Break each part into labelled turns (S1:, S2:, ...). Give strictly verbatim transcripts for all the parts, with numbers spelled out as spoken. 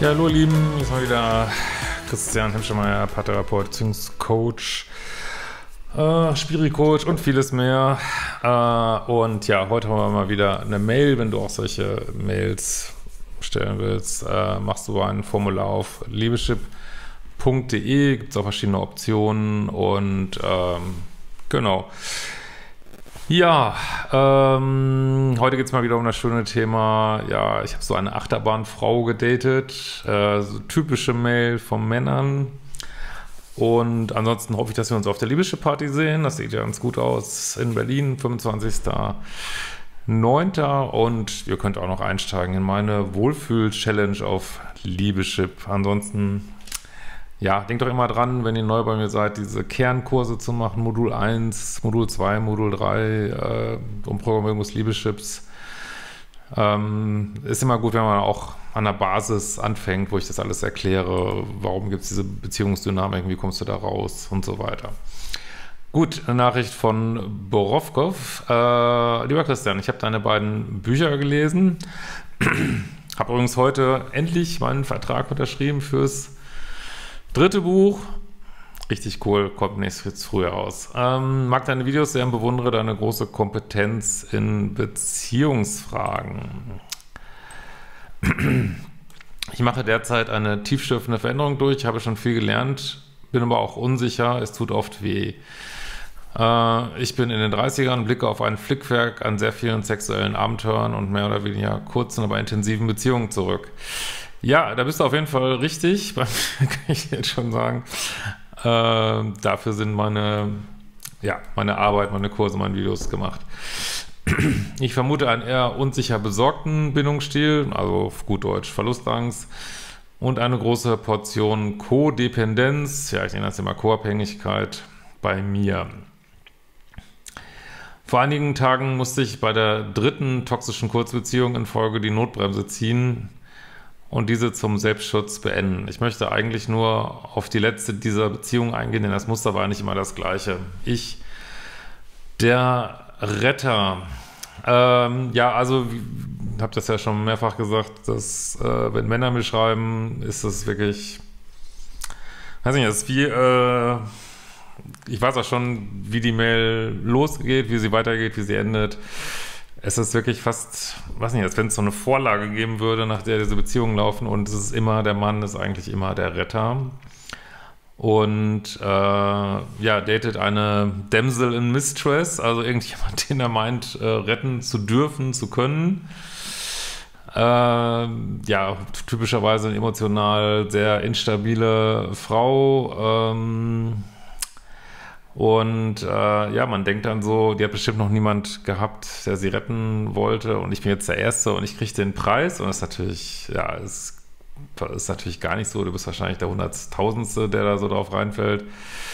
S1: Ja, hallo ihr Lieben, hier ist mal wieder Christian Hemschemeyer, Paartherapeut, Beziehungscoach, äh, Spiri-Coach und vieles mehr. Äh, und ja, heute haben wir mal wieder eine Mail. Wenn du auch solche Mails stellen willst, äh, machst du ein Formular auf liebeschip punkt de, gibt es auch verschiedene Optionen und ähm, genau. Ja, ähm, heute geht es mal wieder um das schöne Thema, ja, ich habe so eine Achterbahnfrau gedatet, äh, so typische Mail von Männern und ansonsten hoffe ich, dass wir uns auf der Liebeschip-Party sehen, das sieht ja ganz gut aus, in Berlin, fünfundzwanzigster neunter und ihr könnt auch noch einsteigen in meine Wohlfühl-Challenge auf Liebeschip. Ansonsten, ja, denkt doch immer dran, wenn ihr neu bei mir seid, diese Kernkurse zu machen, Modul eins, Modul zwei, Modul drei, äh, Umprogrammierung des Liebeschips. Ähm, ist immer gut, wenn man auch an der Basis anfängt, wo ich das alles erkläre, warum gibt es diese Beziehungsdynamik, wie kommst du da raus und so weiter. Gut, eine Nachricht von Borowkov. Äh, lieber Christian, ich habe deine beiden Bücher gelesen, habe übrigens heute endlich meinen Vertrag unterschrieben fürs dritte Buch, richtig cool, kommt nächstes früher raus. Ähm, mag deine Videos sehr und bewundere deine große Kompetenz in Beziehungsfragen. Ich mache derzeit eine tiefschürfende Veränderung durch, ich habe schon viel gelernt, bin aber auch unsicher, es tut oft weh. Äh, ich bin in den dreißigern, blicke auf ein Flickwerk an sehr vielen sexuellen Abenteuern und mehr oder weniger kurzen, aber intensiven Beziehungen zurück. Ja, da bist du auf jeden Fall richtig, kann ich jetzt schon sagen. Äh, dafür sind meine, ja, meine Arbeit, meine Kurse, meine Videos gemacht. Ich vermute einen eher unsicher besorgten Bindungsstil, also auf gut Deutsch Verlustangst, und eine große Portion Kodependenz, ja, ich nenne das immer Co-Abhängigkeit, bei mir. Vor einigen Tagen musste ich bei der dritten toxischen Kurzbeziehung in Folge die Notbremse ziehen und diese zum Selbstschutz beenden. Ich möchte eigentlich nur auf die letzte dieser Beziehung eingehen, denn das Muster war nicht immer das gleiche. Ich, der Retter. Ähm, ja, also, ich habe das ja schon mehrfach gesagt, dass, äh, wenn Männer mir schreiben, ist das wirklich, weiß nicht, das ist wie, äh, ich weiß auch schon, wie die Mail losgeht, wie sie weitergeht, wie sie endet. Es ist wirklich fast, weiß nicht, als wenn es so eine Vorlage geben würde, nach der diese Beziehungen laufen und es ist immer, der Mann ist eigentlich immer der Retter und äh, ja, datet eine Damsel in Mistress, also irgendjemand, den er meint, äh, retten zu dürfen, zu können. Äh, ja, typischerweise eine emotional sehr instabile Frau, ähm, und äh, ja, man denkt dann so, die hat bestimmt noch niemand gehabt, der sie retten wollte und ich bin jetzt der Erste und ich kriege den Preis und das ist natürlich, ja, es ist natürlich gar nicht so, du bist wahrscheinlich der Hunderttausendste, der da so drauf reinfällt.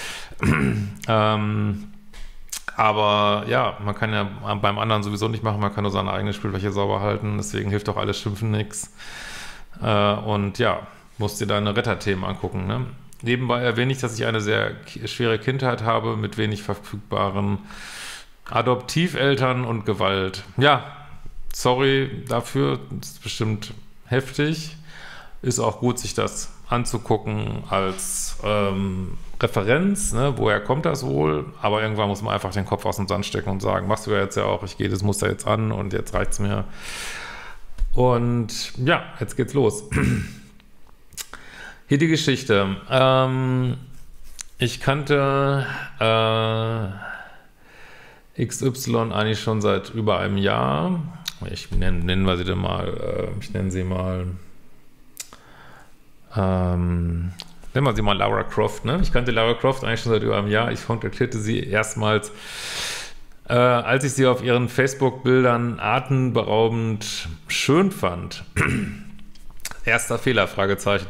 S1: ähm, aber ja, man kann ja beim anderen sowieso nicht machen, man kann nur seine eigene Spielfläche sauber halten, deswegen hilft auch alles Schimpfen nichts. Äh, und ja, musst dir deine Retterthemen angucken, ne? Nebenbei erwähne ich, dass ich eine sehr schwere Kindheit habe mit wenig verfügbaren Adoptiveltern und Gewalt. Ja, sorry dafür, das ist bestimmt heftig. Ist auch gut, sich das anzugucken als ähm, Referenz, ne? Woher kommt das wohl? Aber irgendwann muss man einfach den Kopf aus dem Sand stecken und sagen, machst du ja jetzt ja auch, ich gehe das Muster jetzt an und jetzt reicht's mir. Und ja, jetzt geht's los. Hier die Geschichte. Ähm, ich kannte äh, X Y eigentlich schon seit über einem Jahr. Ich nenne, nennen wir sie denn mal, äh, ich nenne sie mal, ähm, nennen wir sie mal Lara Croft, ne? Ich kannte Lara Croft eigentlich schon seit über einem Jahr. Ich kontaktierte sie erstmals, äh, als ich sie auf ihren Facebook-Bildern atemberaubend schön fand. Erster Fehler, Fragezeichen.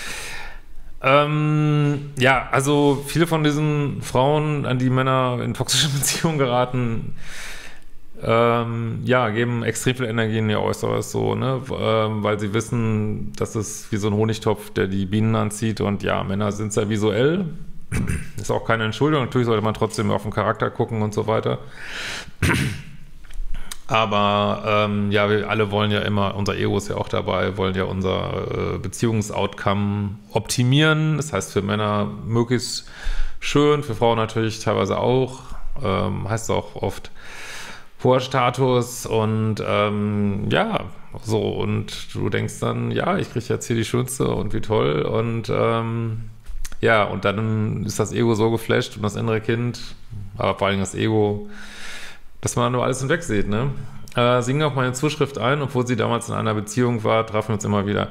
S1: Ähm, ja, also viele von diesen Frauen, an die Männer in toxische Beziehungen geraten, ähm, ja, geben extrem viel Energie in ihr Äußeres, so, ne, ähm, weil sie wissen, das ist wie so ein Honigtopf, der die Bienen anzieht und ja, Männer sind sehr visuell, ist auch keine Entschuldigung, natürlich sollte man trotzdem auf den Charakter gucken und so weiter. Aber ähm, ja, wir alle wollen ja immer, unser Ego ist ja auch dabei, wollen ja unser äh, Beziehungsoutcome optimieren. Das heißt für Männer möglichst schön, für Frauen natürlich teilweise auch. Ähm, heißt auch oft hoher Status und ähm, ja, so. Und du denkst dann, ja, ich kriege jetzt hier die Schönste und wie toll. Und ähm, ja, und dann ist das Ego so geflasht und das innere Kind, aber vor allem das Ego, dass man nur alles hinweg sieht, ne? Äh, sie ging auf meine Zuschrift ein, obwohl sie damals in einer Beziehung war, trafen wir uns immer wieder.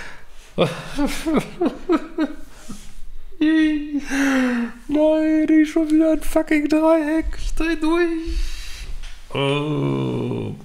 S1: Nein, ich schon wieder ein fucking Dreieck. Ich dreh durch. Oh.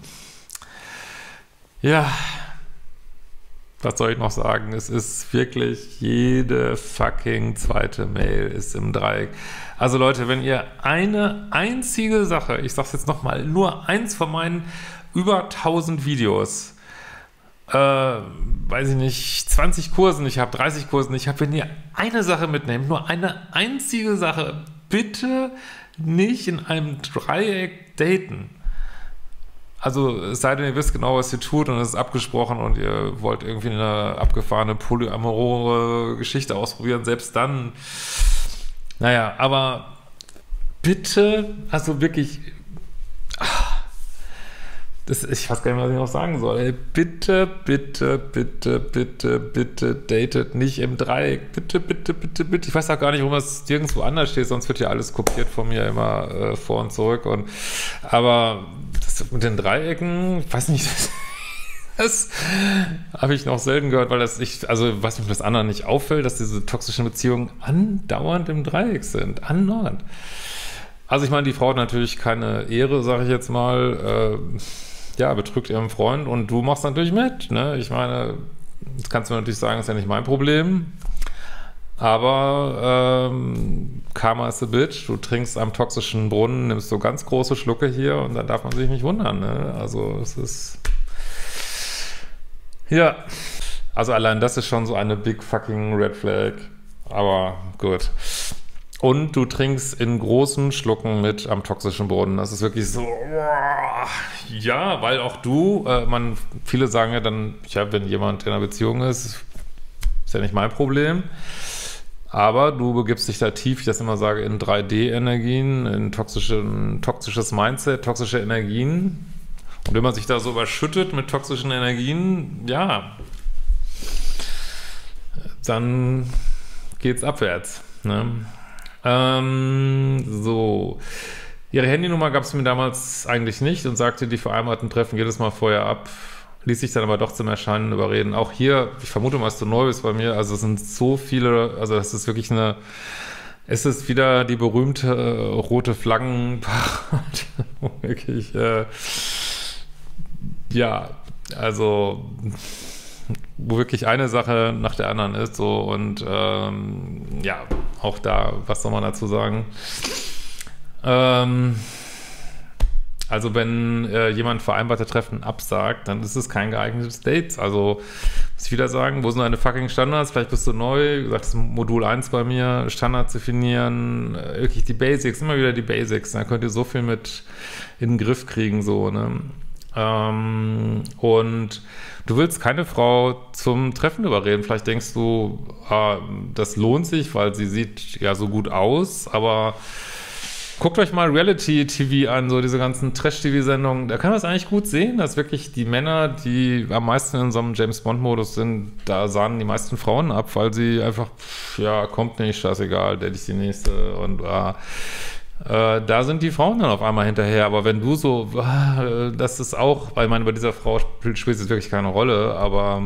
S1: Ja. Was soll ich noch sagen? Es ist wirklich jede fucking zweite Mail ist im Dreieck. Also Leute, wenn ihr eine einzige Sache, ich sag's jetzt nochmal, nur eins von meinen über tausend Videos, äh, weiß ich nicht, zwanzig Kursen, ich habe dreißig Kursen, ich habe, wenn ihr eine Sache mitnehmt, nur eine einzige Sache, bitte nicht in einem Dreieck daten. Also es sei denn, ihr wisst genau, was ihr tut und es ist abgesprochen und ihr wollt irgendwie eine abgefahrene polyamorore Geschichte ausprobieren, selbst dann, naja, aber bitte, also wirklich, das, ich weiß gar nicht, was ich noch sagen soll, ey, bitte, bitte, bitte, bitte, bitte datet nicht im Dreieck, bitte, bitte, bitte, bitte, ich weiß auch gar nicht, warum das nirgendwo anders steht, sonst wird ja alles kopiert von mir immer äh, vor und zurück und, aber das mit den Dreiecken, ich weiß nicht, das, das habe ich noch selten gehört, weil das ich, also was mir das anderen nicht auffällt, dass diese toxischen Beziehungen andauernd im Dreieck sind, andauernd. Also ich meine, die Frau hat natürlich keine Ehre, sage ich jetzt mal, äh, ja, betrügt ihren Freund und du machst natürlich mit, ne? Ich meine, das kannst du natürlich sagen, ist ja nicht mein Problem, aber ähm, Karma is a bitch, du trinkst am toxischen Brunnen, nimmst so ganz große Schlucke hier und dann darf man sich nicht wundern, ne? Also es ist, ja, also allein das ist schon so eine big fucking Red Flag, aber gut. Und du trinkst in großen Schlucken mit am toxischen Brunnen. Das ist wirklich so, ja, weil auch du, äh, man, viele sagen ja dann, ja, wenn jemand in einer Beziehung ist, ist ja nicht mein Problem. Aber du begibst dich da tief, wie ich das immer sage, in drei D-Energien, in toxische, toxisches Mindset, toxische Energien. Und wenn man sich da so überschüttet mit toxischen Energien, ja, dann geht's abwärts, ne? Ähm, so. Ihre Handynummer gab es mir damals eigentlich nicht und sagte, die vereinbarten Treffen jedes Mal vorher ab, ließ sich dann aber doch zum Erscheinen überreden. Auch hier, ich vermute mal, dass du neu bist bei mir, also es sind so viele, also das ist wirklich eine, es ist wieder die berühmte äh, rote Flaggenparade, wirklich, äh, ja, also wo wirklich eine Sache nach der anderen ist, so und ähm, ja, auch da, was soll man dazu sagen? Ähm, also wenn äh, jemand vereinbarte Treffen absagt, dann ist es kein geeignetes Date. Also muss ich wieder sagen, wo sind deine fucking Standards? Vielleicht bist du neu, wie gesagt, das ist Modul eins bei mir, Standards definieren, äh, wirklich die Basics, immer wieder die Basics. Da könnt ihr so viel mit in den Griff kriegen, so, ne? Ähm, und du willst keine Frau zum Treffen überreden. Vielleicht denkst du, ah, das lohnt sich, weil sie sieht ja so gut aus, aber guckt euch mal Reality-T V an, so diese ganzen Trash-T V-Sendungen. Da kann man es eigentlich gut sehen, dass wirklich die Männer, die am meisten in so einem James-Bond-Modus sind, da sahnen die meisten Frauen ab, weil sie einfach, ja, kommt nicht, scheißegal, der ist die Nächste und ah, Äh, da sind die Frauen dann auf einmal hinterher, aber wenn du so, äh, das ist auch, weil ich meine, bei dieser Frau spielt, spielt es wirklich keine Rolle, aber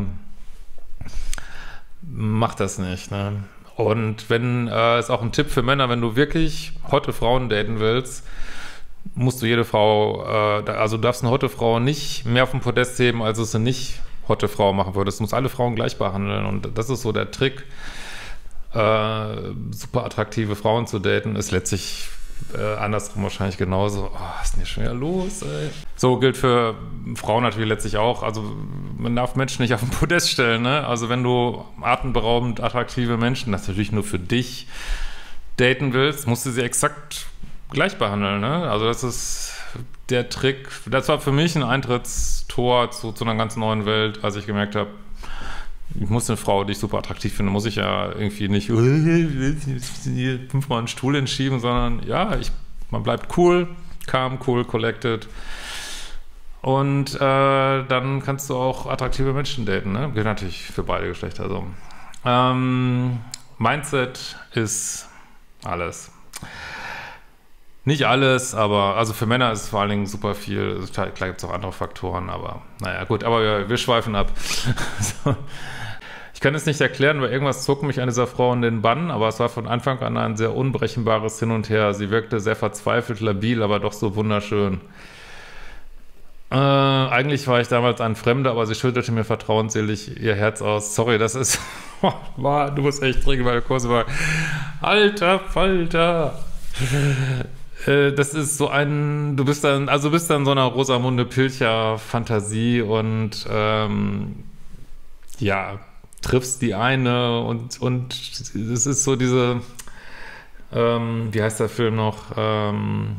S1: mach das nicht, ne? Und wenn, äh, ist auch ein Tipp für Männer, wenn du wirklich hotte Frauen daten willst, musst du jede Frau, äh, also du darfst eine hotte Frau nicht mehr auf dem Podest heben, als es eine nicht hotte Frau machen würdest. Du musst alle Frauen gleich behandeln und das ist so der Trick, äh, super attraktive Frauen zu daten, ist letztlich Äh, andersrum wahrscheinlich genauso. Oh, was ist denn hier schon wieder los, ey? So gilt für Frauen natürlich letztlich auch. Also man darf Menschen nicht auf den Podest stellen, ne? Also wenn du atemberaubend attraktive Menschen, das natürlich nur für dich daten willst, musst du sie exakt gleich behandeln, ne? Also das ist der Trick, das war für mich ein Eintrittstor zu, zu einer ganz neuen Welt, als ich gemerkt habe, ich muss eine Frau, die ich super attraktiv finde, muss ich ja irgendwie nicht fünfmal einen Stuhl entschieben, sondern ja, ich, man bleibt cool, calm, cool, collected. Und äh, dann kannst du auch attraktive Menschen daten, ne? Geht natürlich für beide Geschlechter so. Ähm, Mindset ist alles. Nicht alles, aber also für Männer ist es vor allen Dingen super viel. Also klar gibt es auch andere Faktoren, aber naja, gut, aber wir, wir schweifen ab. So. Ich kann es nicht erklären, weil irgendwas zog mich an dieser Frau in den Bann, aber es war von Anfang an ein sehr unberechenbares Hin und Her. Sie wirkte sehr verzweifelt, labil, aber doch so wunderschön. Äh, eigentlich war ich damals ein Fremder, aber sie schüttelte mir vertrauensselig ihr Herz aus. Sorry, das ist... Boah, du musst echt trinken, weil der Kurs war... Alter Falter! äh, das ist so ein... Du bist dann... Also du bist dann so einer Rosamunde Pilcher-Fantasie und ähm, ja, triffst die eine und und es ist so diese... Ähm, wie heißt der Film noch? Ähm...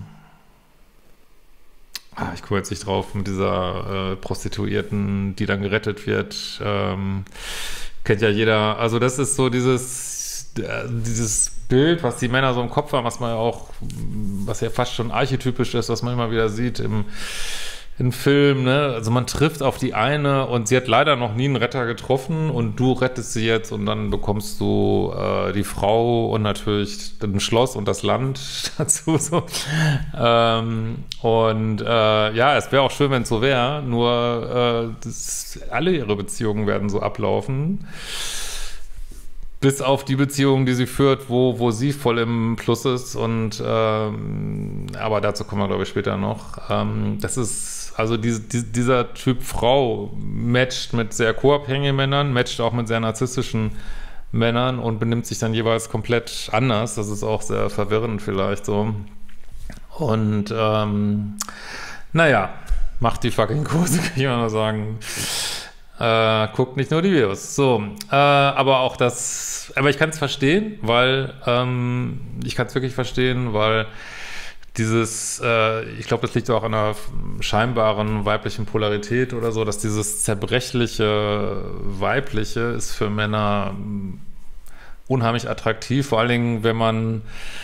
S1: Ah, ich komme jetzt nicht drauf, mit dieser äh, Prostituierten, die dann gerettet wird. Ähm, kennt ja jeder. Also das ist so dieses, äh, dieses Bild, was die Männer so im Kopf haben, was man ja auch, was ja fast schon archetypisch ist, was man immer wieder sieht im, im Film, ne? Also man trifft auf die eine und sie hat leider noch nie einen Retter getroffen und du rettest sie jetzt und dann bekommst du äh, die Frau und natürlich ein Schloss und das Land dazu. So. Ähm, und äh, ja, es wäre auch schön, wenn es so wäre, nur äh, das, alle ihre Beziehungen werden so ablaufen. Bis auf die Beziehung, die sie führt, wo, wo sie voll im Plus ist und ähm, aber dazu kommen wir, glaube ich, später noch. Ähm, das ist, also diese, die, dieser Typ Frau matcht mit sehr co-abhängigen Männern, matcht auch mit sehr narzisstischen Männern und benimmt sich dann jeweils komplett anders. Das ist auch sehr verwirrend vielleicht so. Und ähm, naja, macht die fucking Kurse, kann ich mal sagen. Äh, guckt nicht nur die Videos. So, äh, aber auch das, aber ich kann es verstehen, weil ähm, ich kann es wirklich verstehen, weil dieses, äh, ich glaube, das liegt auch an einer scheinbaren weiblichen Polarität oder so, dass dieses zerbrechliche Weibliche ist für Männer unheimlich attraktiv, vor allen Dingen, wenn man,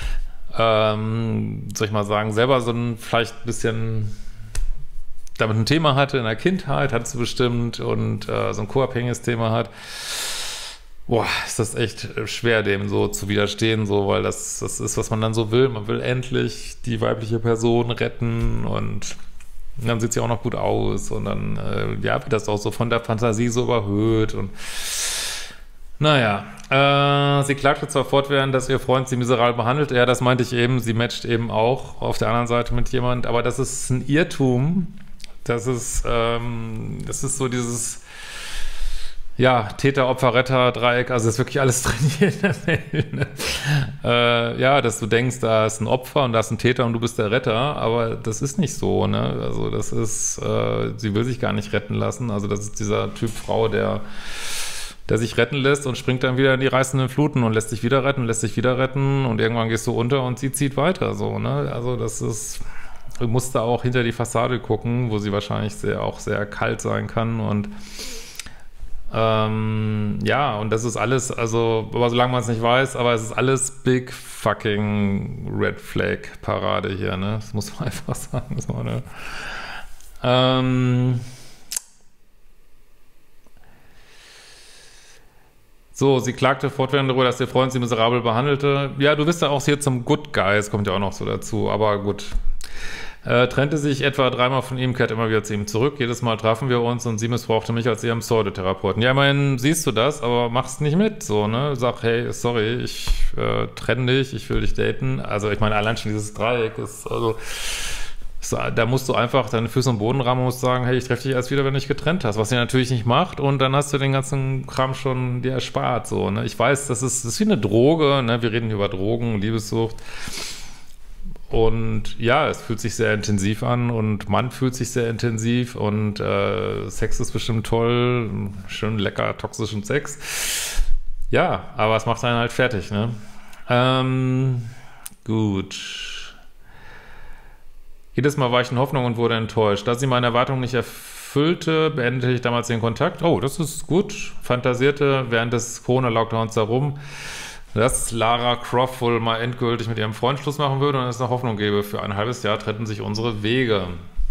S1: ähm, soll ich mal sagen, selber so ein vielleicht ein bisschen damit ein Thema hatte in der Kindheit, hat sie bestimmt und äh, so ein co-abhängiges Thema hat. Boah, ist das echt schwer, dem so zu widerstehen, so, weil das, das ist, was man dann so will. Man will endlich die weibliche Person retten und dann sieht sie auch noch gut aus und dann, äh, ja, wird das auch so von der Fantasie so überhöht und naja, äh, sie klagte zwar fortwährend, dass ihr Freund sie miserabel behandelt. Ja, das meinte ich eben, sie matcht eben auch auf der anderen Seite mit jemand, aber das ist ein Irrtum. Das ist, ähm, das ist so dieses, ja, Täter-Opfer-Retter-Dreieck, also ist wirklich alles drin hier in der Mail, ne? äh, ja, dass du denkst, da ist ein Opfer und da ist ein Täter und du bist der Retter, aber das ist nicht so, ne? Also das ist, äh, sie will sich gar nicht retten lassen, also das ist dieser Typ Frau, der, der sich retten lässt und springt dann wieder in die reißenden Fluten und lässt sich wieder retten, lässt sich wieder retten und irgendwann gehst du unter und sie zieht weiter, so, ne? Also das ist... Du musst da auch hinter die Fassade gucken, wo sie wahrscheinlich sehr, auch sehr kalt sein kann und ähm, ja, und das ist alles, also, aber solange man es nicht weiß, aber es ist alles big fucking Red Flag Parade hier, ne? Das muss man einfach sagen, so, ne? Ähm, so, sie klagte fortwährend darüber, dass ihr Freund sie miserabel behandelte. Ja, du bist ja auch hier zum Good Guy, das kommt ja auch noch so dazu, aber gut. Äh, trennte sich etwa dreimal von ihm, kehrte immer wieder zu ihm zurück. Jedes Mal trafen wir uns und sie missbrauchte mich als ihren Pseudotherapeuten. Ja, immerhin siehst du das, aber machst nicht mit, so, ne? Sag, hey, sorry, ich äh, trenne dich, ich will dich daten. Also, ich meine, allein schon dieses Dreieck ist, also, ist, da musst du einfach deine Füße am Boden rammen und musst sagen, hey, ich treffe dich erst wieder, wenn du dich getrennt hast, was sie natürlich nicht macht und dann hast du den ganzen Kram schon dir erspart, so, ne? Ich weiß, das ist, das ist wie eine Droge, ne? Wir reden über Drogen, Liebessucht. Und ja, es fühlt sich sehr intensiv an und man fühlt sich sehr intensiv und äh, Sex ist bestimmt toll, schön lecker, toxischen Sex. Ja, aber es macht einen halt fertig, ne? Ähm, gut. Jedes Mal war ich in Hoffnung und wurde enttäuscht. Da sie meine Erwartungen nicht erfüllte, beendete ich damals den Kontakt. Oh, das ist gut. Fantasierte während des Corona-Lockdowns darum, dass Lara Croft wohl mal endgültig mit ihrem Freund Schluss machen würde und es eine Hoffnung gäbe. Für ein halbes Jahr trennten sich unsere Wege.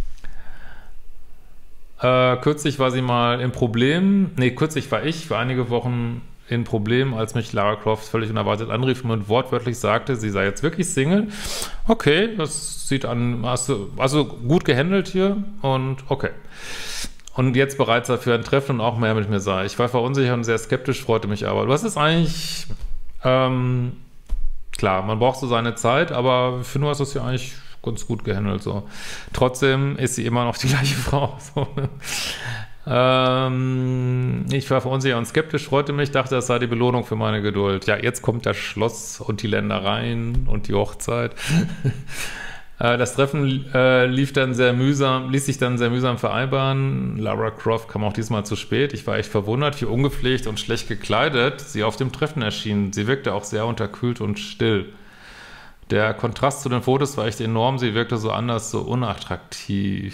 S1: Äh, kürzlich war sie mal im Problem, nee, kürzlich war ich für einige Wochen in Problem, als mich Lara Croft völlig unerwartet anrief und wortwörtlich sagte, sie sei jetzt wirklich Single. Okay, das sieht an, also, also gut gehandelt hier und okay. Und jetzt bereit sei für ein Treffen und auch mehr mit mir sei. Ich war verunsichert und sehr skeptisch, freute mich aber. Du hast es eigentlich, ähm, klar, man braucht so seine Zeit, aber ich finde, du hast es ja eigentlich ganz gut gehandelt, so. Trotzdem ist sie immer noch die gleiche Frau, so, ne? ähm, ich war verunsichert und skeptisch, freute mich, dachte, das sei die Belohnung für meine Geduld. Ja, jetzt kommt das Schloss und die Ländereien und die Hochzeit. äh, das Treffen äh, lief dann sehr mühsam, ließ sich dann sehr mühsam vereinbaren. Lara Croft kam auch diesmal zu spät. Ich war echt verwundert, wie ungepflegt und schlecht gekleidet sie auf dem Treffen erschien. Sie wirkte auch sehr unterkühlt und still. Der Kontrast zu den Fotos war echt enorm. Sie wirkte so anders, so unattraktiv.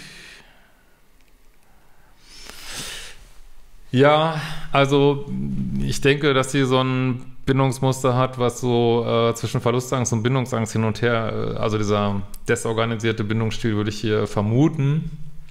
S1: Ja, also ich denke, dass sie so ein Bindungsmuster hat, was so äh, zwischen Verlustangst und Bindungsangst hin und her, äh, also dieser desorganisierte Bindungsstil würde ich hier vermuten.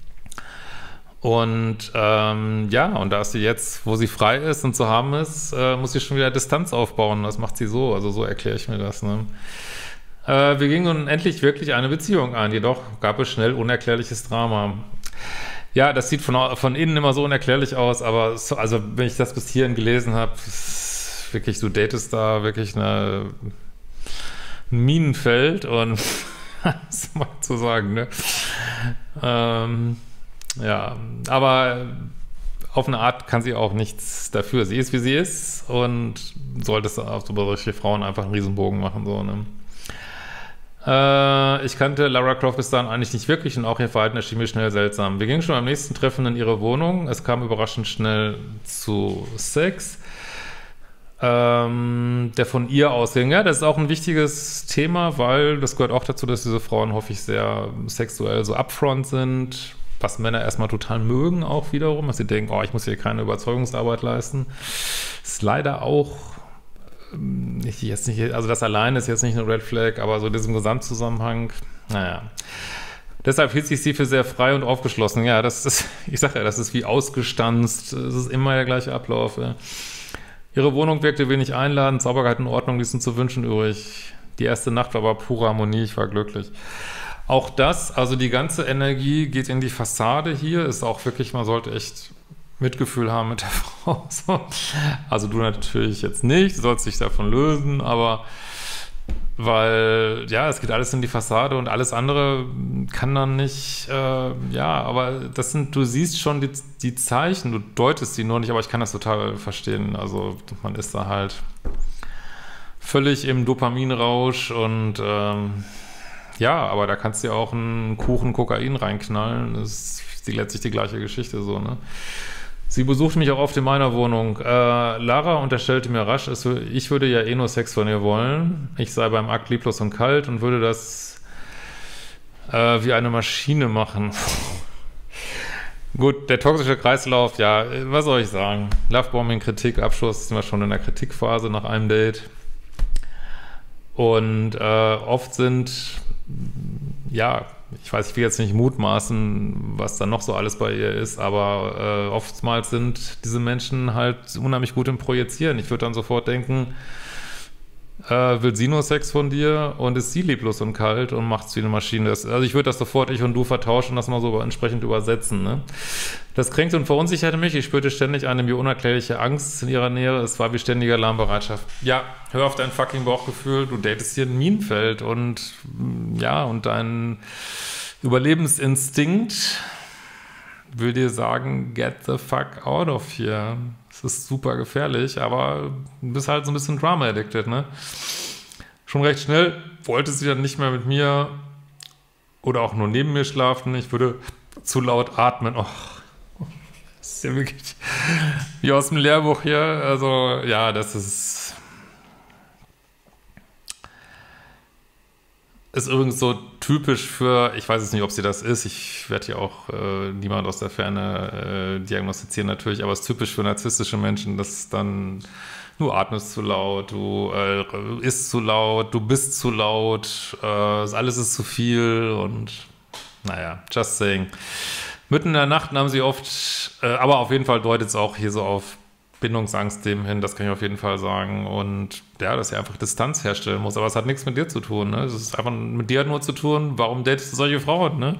S1: Und ähm, ja, und da ist sie jetzt, wo sie frei ist und zu haben ist, äh, muss sie schon wieder Distanz aufbauen. Das macht sie so, also so erkläre ich mir das, ne? Wir gingen nun endlich wirklich eine Beziehung ein, jedoch gab es schnell unerklärliches Drama. Ja, das sieht von, von innen immer so unerklärlich aus, aber so, also wenn ich das bis hierhin gelesen habe, wirklich, du datest da wirklich eine, ein Minenfeld und was mal zu sagen, ne? Ähm, ja, aber auf eine Art kann sie auch nichts dafür. Sie ist, wie sie ist und solltest auf über solche Frauen einfach einen Riesenbogen machen, so, ne? Ich kannte Lara Croft bis dahin eigentlich nicht wirklich und auch ihr Verhalten erschien mir schnell seltsam. Wir gingen schon beim nächsten Treffen in ihre Wohnung. Es kam überraschend schnell zu Sex, ähm, der von ihr ausging. Ja, das ist auch ein wichtiges Thema, weil das gehört auch dazu, dass diese Frauen häufig sehr sexuell so upfront sind, was Männer erstmal total mögen auch wiederum, dass sie denken, oh, ich muss hier keine Überzeugungsarbeit leisten. Ist leider auch Ich jetzt nicht, also das alleine ist jetzt nicht eine Red Flag, aber so diesem Gesamtzusammenhang, naja. Deshalb hielt sich sie für sehr frei und aufgeschlossen. Ja, das ist, ich sage ja, das ist wie ausgestanzt, es ist immer der gleiche Ablauf. Ja. Ihre Wohnung wirkte wenig einladend, Sauberkeit und Ordnung ließen zu wünschen übrig. Die erste Nacht war aber pure Harmonie, ich war glücklich. Auch das, also die ganze Energie geht in die Fassade hier, ist auch wirklich, man sollte echt Mitgefühl haben mit der Frau. So. Also du natürlich jetzt nicht, du sollst dich davon lösen, aber weil, ja, es geht alles in die Fassade und alles andere kann dann nicht, äh, ja, aber das sind, du siehst schon die, die Zeichen, du deutest sie nur nicht, aber ich kann das total verstehen. Also man ist da halt völlig im Dopaminrausch und ähm, ja, aber da kannst du ja auch einen Kuchen Kokain reinknallen, das ist die, letztlich die gleiche Geschichte so, ne? Sie besuchte mich auch oft in meiner Wohnung. Äh, Lara unterstellte mir rasch, es, ich würde ja eh nur Sex von ihr wollen. Ich sei beim Akt lieblos und kalt und würde das äh, wie eine Maschine machen. Gut, der toxische Kreislauf, ja, was soll ich sagen? Lovebombing, Kritik, Abschluss, sind wir schon in der Kritikphase nach einem Date. Und äh, oft sind, ja, ich weiß, ich will jetzt nicht mutmaßen, was da noch so alles bei ihr ist, aber äh, oftmals sind diese Menschen halt unheimlich gut im Projizieren. Ich würde dann sofort denken, äh, will sie nur Sex von dir und ist sie lieblos und kalt und macht es wie eine Maschine. Das, also ich würde das sofort ich und du vertauschen und das mal so entsprechend übersetzen, ne? Das kränkte und verunsicherte mich. Ich spürte ständig eine mir unerklärliche Angst in ihrer Nähe. Es war wie ständige Alarmbereitschaft. Ja, hör auf dein fucking Bauchgefühl. Du datest hier ein Minenfeld und ja, und dein Überlebensinstinkt will dir sagen, get the fuck out of here. Es ist super gefährlich, aber du bist halt so ein bisschen Drama-addicted, ne? Schon recht schnell wollte sie dann nicht mehr mit mir oder auch nur neben mir schlafen. Ich würde zu laut atmen. Oh, das ist ja wirklich wie aus dem Lehrbuch hier. Also, ja, das ist ist übrigens so typisch für, ich weiß jetzt nicht, ob sie das ist, ich werde hier auch äh, niemand aus der Ferne äh, diagnostizieren natürlich, aber es ist typisch für narzisstische Menschen, dass dann du atmest zu laut, du äh, isst zu laut, du bist zu laut, äh, alles ist zu viel und naja, just saying. Mitten in der Nacht haben sie oft, äh, aber auf jeden Fall deutet es auch hier so auf Bindungsangstthemen hin, das kann ich auf jeden Fall sagen. Und ja, dass sie einfach Distanz herstellen muss. Aber es hat nichts mit dir zu tun. Ne? Es ist einfach mit dir nur zu tun. Warum datest du solche Frauen? Ne?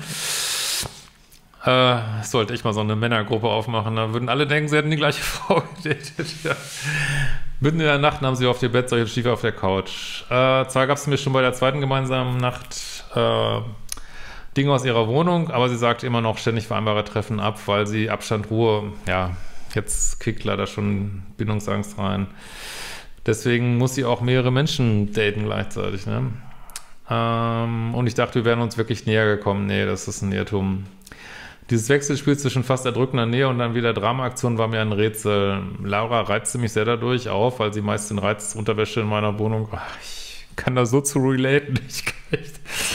S1: Äh, sollte ich mal so eine Männergruppe aufmachen. Da würden alle denken, sie hätten die gleiche Frau gedatet. Ja. Mitten in der Nacht nahmen sie auf ihr Bett solche Stiefel auf der Couch. Äh, zwar gab es mir schon bei der zweiten gemeinsamen Nacht äh, Dinge aus ihrer Wohnung, aber sie sagt immer noch ständig vereinbare Treffen ab, weil sie Abstand, Ruhe, ja, jetzt kickt leider schon Bindungsangst rein. Deswegen muss sie auch mehrere Menschen daten gleichzeitig, ne? Ähm, und ich dachte, wir wären uns wirklich näher gekommen. Nee, das ist ein Irrtum. Dieses Wechselspiel zwischen fast erdrückender Nähe und dann wieder Dramaaktion war mir ein Rätsel. Laura reizte mich sehr dadurch auf, weil sie meist den Reiz Unterwäsche in meiner Wohnung, ach, ich kann da so zu relaten, ich kann echt...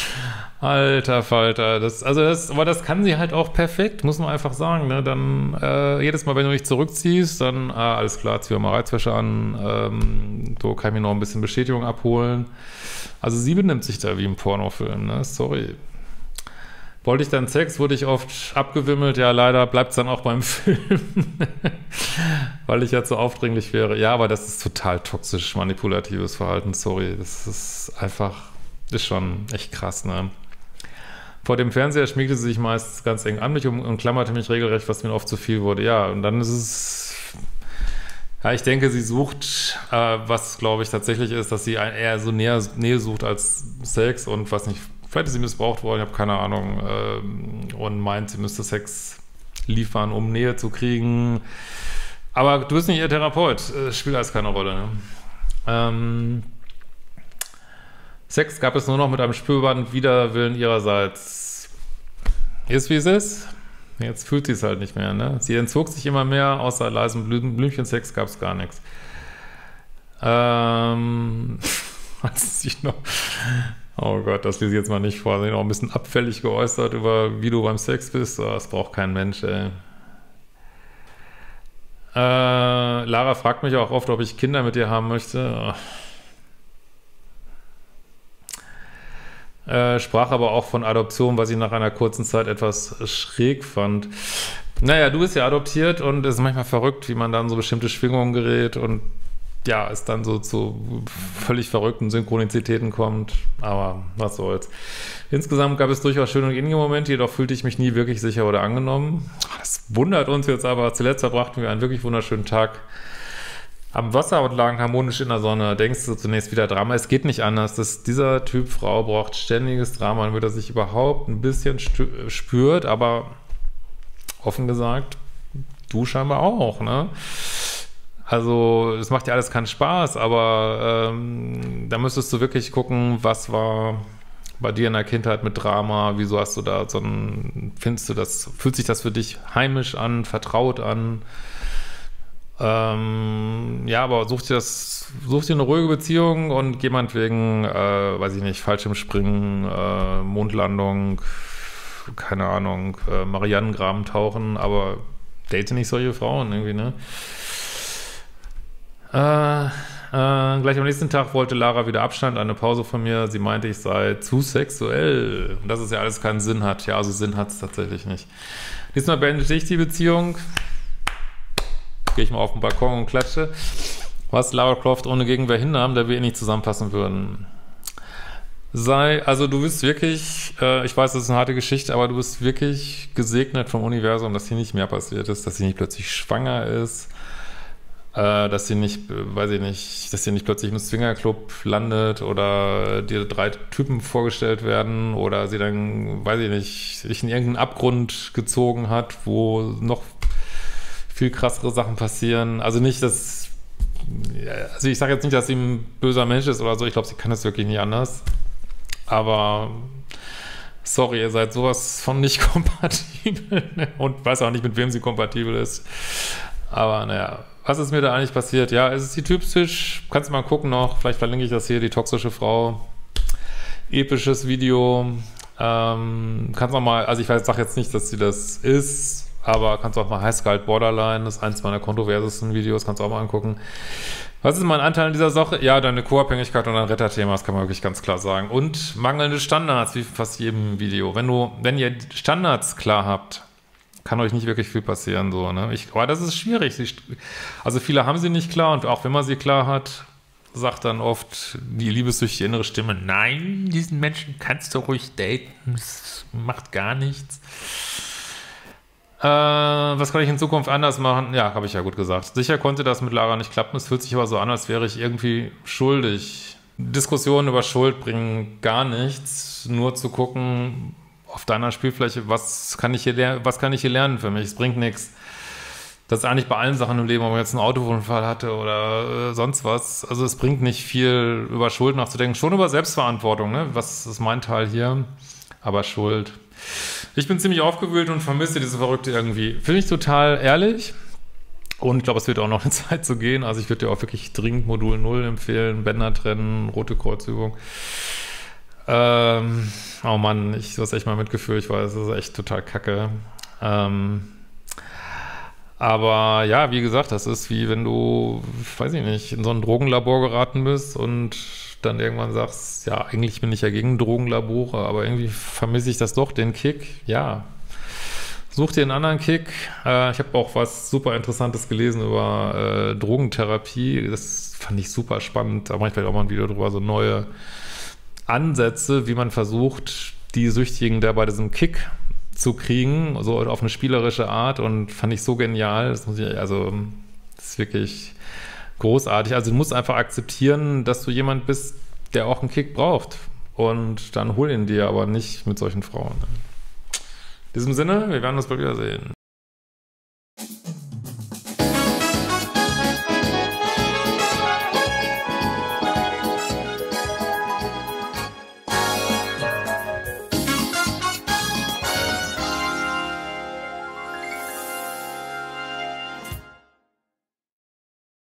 S1: Alter Falter, das, also das, aber das kann sie halt auch perfekt, muss man einfach sagen, ne? Dann äh, jedes Mal, wenn du dich zurückziehst, dann, ah, alles klar, zieh mal Reizwäsche an, ähm, so kann ich mir noch ein bisschen Bestätigung abholen. Also sie benimmt sich da wie im Pornofilm, ne? Sorry. Wollte ich dann Sex, wurde ich oft abgewimmelt, ja leider bleibt es dann auch beim Film, weil ich ja zu aufdringlich wäre. Ja, aber das ist total toxisch manipulatives Verhalten, sorry, das ist einfach, ist schon echt krass, ne? Vor dem Fernseher schmiegte sie sich meist ganz eng an mich und, und klammerte mich regelrecht, was mir oft zu viel wurde. Ja, und dann ist es, ja, ich denke, sie sucht, äh, was glaube ich tatsächlich ist, dass sie ein, eher so Nähe, Nähe sucht als Sex und was nicht, vielleicht ist sie missbraucht worden, ich habe keine Ahnung, äh, und meint, sie müsste Sex liefern, um Nähe zu kriegen. Aber du bist nicht ihr Therapeut, äh, spielt alles keine Rolle, ne? Ähm, Sex gab es nur noch mit einem spürbaren Widerwillen ihrerseits. Ist wie es ist. Jetzt fühlt sie es halt nicht mehr, ne? Sie entzog sich immer mehr, außer leisem Blüm Blümchensex gab es gar nichts. Ähm, hat sie sich noch, oh Gott, das lese ich jetzt mal nicht vor. Sie hat auch ein bisschen abfällig geäußert über, wie du beim Sex bist. Oh, das braucht kein Mensch, ey. Äh, Lara fragt mich auch oft, ob ich Kinder mit ihr haben möchte. Oh. Äh, sprach aber auch von Adoption, was ich nach einer kurzen Zeit etwas schräg fand. Naja, du bist ja adoptiert und es ist manchmal verrückt, wie man dann so bestimmte Schwingungen gerät und ja, es dann so zu völlig verrückten Synchronizitäten kommt, aber was soll's. Insgesamt gab es durchaus schöne und innige Momente, jedoch fühlte ich mich nie wirklich sicher oder angenommen. Das wundert uns jetzt aber, zuletzt verbrachten wir einen wirklich wunderschönen Tag am Wasser und lagen harmonisch in der Sonne. Denkst du zunächst wieder Drama? Es geht nicht anders. Das, dieser Typ Frau braucht ständiges Drama, damit er sich überhaupt ein bisschen spürt, aber offen gesagt, du scheinbar auch, ne? Also, es macht ja alles keinen Spaß, aber ähm, da müsstest du wirklich gucken, was war bei dir in der Kindheit mit Drama, wieso hast du da so ein, findest du das, fühlt sich das für dich heimisch an, vertraut an? Ähm, ja, aber such dir das, such dir eine ruhige Beziehung und geh meinetwegen, äh, weiß ich nicht, Fallschirmspringen, äh, Mondlandung, keine Ahnung, äh, Marianengraben tauchen, aber date nicht solche Frauen irgendwie, ne? Äh, äh, gleich am nächsten Tag wollte Lara wieder Abstand, eine Pause von mir. Sie meinte, ich sei zu sexuell. Und dass es ja alles keinen Sinn hat. Ja, also Sinn hat es tatsächlich nicht. Diesmal beendete ich die Beziehung. Gehe ich mal auf den Balkon und klatsche. Was Lara Croft ohne Gegenwehr hinnahm, da wir eh nicht zusammenpassen würden. Sei, also du bist wirklich, äh, ich weiß, das ist eine harte Geschichte, aber du bist wirklich gesegnet vom Universum, dass hier nicht mehr passiert ist, dass sie nicht plötzlich schwanger ist, äh, dass sie nicht, weiß ich nicht, dass sie nicht plötzlich im Swingerclub landet oder dir drei Typen vorgestellt werden oder sie dann, weiß ich nicht, sich in irgendeinen Abgrund gezogen hat, wo noch viel krassere Sachen passieren. Also nicht, dass, also ich sage jetzt nicht, dass sie ein böser Mensch ist oder so, ich glaube, sie kann das wirklich nicht anders. Aber sorry, ihr seid sowas von nicht kompatibel und weiß auch nicht, mit wem sie kompatibel ist. Aber naja, was ist mir da eigentlich passiert? Ja, es ist die typisch, kannst du mal gucken noch, vielleicht verlinke ich das hier, die toxische Frau. episches Video. Ähm, kannst auch mal, also ich weiß, sag jetzt nicht, dass sie das ist, aber kannst auch mal Highscald Borderline, das ist eins meiner kontroversesten Videos, kannst du auch mal angucken. Was ist mein Anteil in dieser Sache? Ja, deine Co-Abhängigkeit und dein Retterthema, das kann man wirklich ganz klar sagen. Und mangelnde Standards, wie fast jedem Video. Wenn du, wenn ihr Standards klar habt, kann euch nicht wirklich viel passieren, so, ne? Ich, aber das ist schwierig. Also viele haben sie nicht klar und auch wenn man sie klar hat, sagt dann oft die liebessüchtige innere Stimme, nein, diesen Menschen kannst du ruhig daten, das macht gar nichts. Äh, was kann ich in Zukunft anders machen? Ja, habe ich ja gut gesagt. Sicher konnte das mit Lara nicht klappen, es fühlt sich aber so an, als wäre ich irgendwie schuldig. Diskussionen über Schuld bringen gar nichts, nur zu gucken, auf deiner Spielfläche, was kann ich hier, was kann ich hier lernen für mich? Es bringt nichts. Das ist eigentlich bei allen Sachen im Leben, ob man jetzt einen Autounfall hatte oder äh, sonst was. Also es bringt nicht viel, über Schuld nachzudenken. Schon über Selbstverantwortung, ne? Was ist mein Teil hier? Aber Schuld. Ich bin ziemlich aufgewühlt und vermisse diese Verrückte irgendwie. Finde ich total ehrlich. Und ich glaube, es wird auch noch eine Zeit so gehen. Also ich würde dir auch wirklich dringend Modul null empfehlen. Bänder trennen, rote Kreuzübung. Ähm, oh Mann, ich habe echt mal Mitgefühl. Ich weiß, das ist echt total kacke. Ähm, aber ja, wie gesagt, das ist wie wenn du, weiß ich nicht, in so ein Drogenlabor geraten bist und dann irgendwann sagst, ja, eigentlich bin ich ja gegen Drogenlabore, aber irgendwie vermisse ich das doch, den Kick. Ja, such dir einen anderen Kick. Äh, ich habe auch was super Interessantes gelesen über äh, Drogentherapie. Das fand ich super spannend. Da mache ich vielleicht auch mal ein Video drüber, so neue Ansätze, wie man versucht, die Süchtigen da bei diesem Kick zu kriegen, so auf eine spielerische Art, und fand ich so genial. Das muss ich, also, das ist wirklich großartig. Also du musst einfach akzeptieren, dass du jemand bist, der auch einen Kick braucht, und dann hol ihn dir, aber nicht mit solchen Frauen. In diesem Sinne, wir werden uns bald wiedersehen.